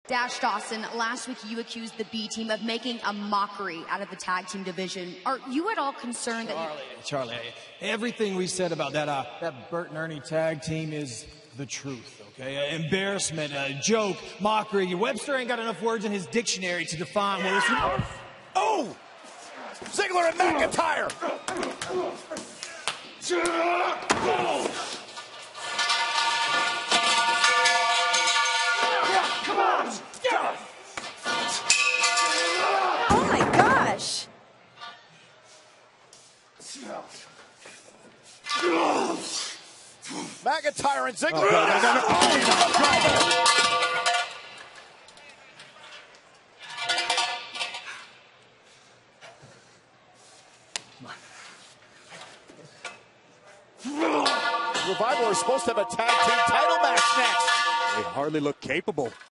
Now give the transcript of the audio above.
Dash Dawson, last week you accused the B team of making a mockery out of the tag team division. Are you at all concerned Charlie, everything we said about that Bert and Ernie tag team is the truth, okay? Embarrassment, joke, mockery. Webster ain't got enough words in his dictionary to define what it's... Oh! Ziggler and McIntyre! Oh my gosh! McIntyre and Ziggler. Revival are supposed to have a tag team title match next. They hardly look capable.